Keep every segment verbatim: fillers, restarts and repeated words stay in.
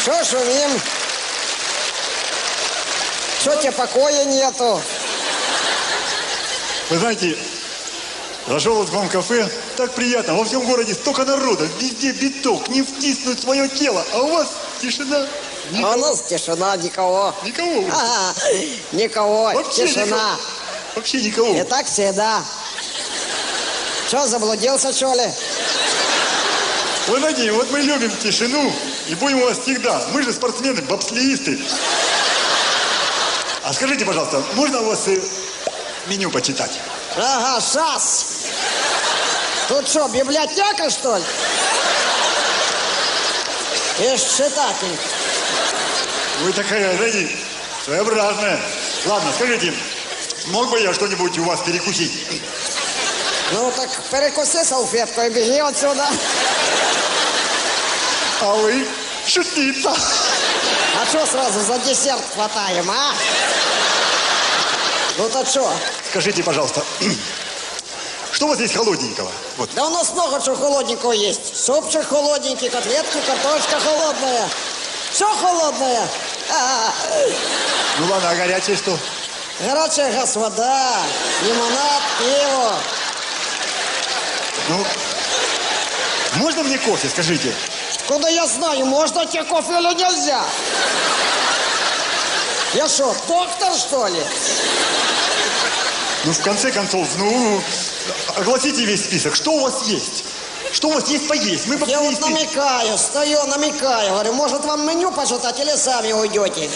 Что шумим? Что тебе покоя нету? Вы знаете, зашел вот к вам в кафе, так приятно, во всем городе столько народа, везде биток, не втиснуть свое тело, а у вас тишина. Никого. А у нас тишина, никого. Никого. А, никого, Вообще тишина. никого. Вообще никого. И так всегда. Что, заблудился, что ли? Вы знаете, вот мы любим тишину и будем у вас всегда. Мы же спортсмены, бобслеисты. А скажите, пожалуйста, можно у вас э, меню почитать? Ага, шас. Тут что, библиотека, что ли? Ишь, читатель. Вы такая, знаете, своеобразная. Ладно, скажите, мог бы я что-нибудь у вас перекусить? Ну так перекуси салфетку и беги отсюда. А вы шутница. А что сразу за десерт хватаем, а? Ну то что? Скажите, пожалуйста, что у вас есть холодненького? Вот. Да у нас много чего холодненького есть. Супчик холодненький, котлетки, картошка холодная. Все холодное. А-а-а. Ну ладно, а горячее что? Горячая газ, вода, лимонад, пиво. Ну, можно мне кофе, скажите? Куда я знаю, можно тебе кофе или нельзя? Я что, доктор, что ли? Ну, в конце концов, ну, огласите весь список. Что у вас есть? Что у вас есть поесть? Мы Я вот бобслеисты. намекаю, стою, намекаю. Говорю, может вам меню почитать или сами уйдете?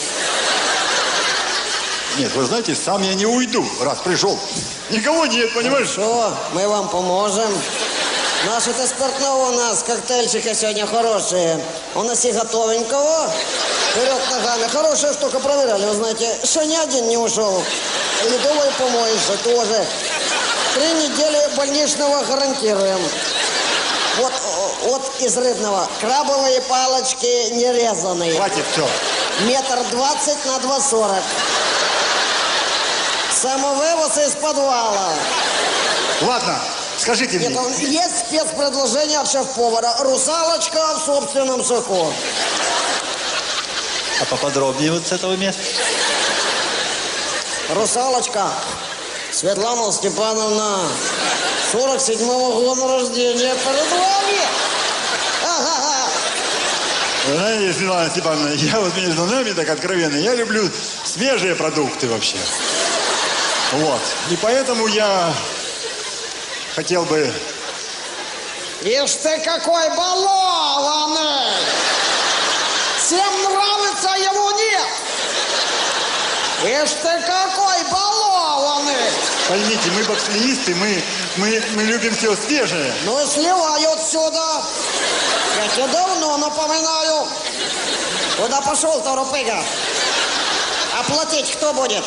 Нет, вы знаете, сам я не уйду, раз пришел. Никого нет, понимаешь? Что, мы вам поможем. Наши-то спиртного у нас, коктейльчики сегодня хорошие. У нас и готовенького. Вперед ногами. Хорошая штука, проверяли, вы знаете. Еще ни один не ушел. Ледовое помоище тоже. Три недели больничного гарантируем. Вот, вот из рыбного. Крабовые палочки нерезанные. Хватит, все. Метр двадцать на два сорок. Самовывоз из подвала. Ладно, скажите Нет, мне. он, есть спецпредложение от шеф-повара. Русалочка в собственном соку. А поподробнее вот с этого места? Русалочка Светлана Степановна, сорок седьмого года рождения. Перед вами. Ага-га. Вы знаете, Светлана Степановна, я вот между нами так откровенно, я люблю свежие продукты вообще. Вот. И поэтому я хотел бы... Ишь ты какой балованный! Всем нравится, а ему нет! Ишь ты какой балованный! Поймите, мы бобслеисты, мы, мы, мы любим все свежее. Ну и сливай отсюда! Я тебе давно напоминаю! Куда пошел-то, рупыга? Оплатить кто будет?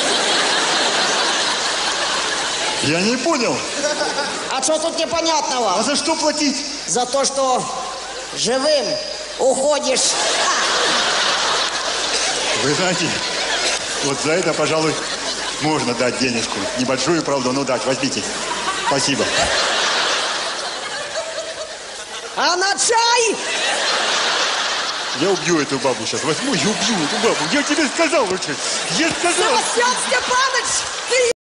Я не понял. А что тут непонятного? А за что платить? За то, что живым уходишь. Вы знаете, вот за это, пожалуй, можно дать денежку. Небольшую, правда, но дать. Возьмите. Спасибо. А на чай? Я убью эту бабу сейчас. Возьму и убью эту бабу. Я тебе сказал уже. Я сказал. Севастьян Степанович, ты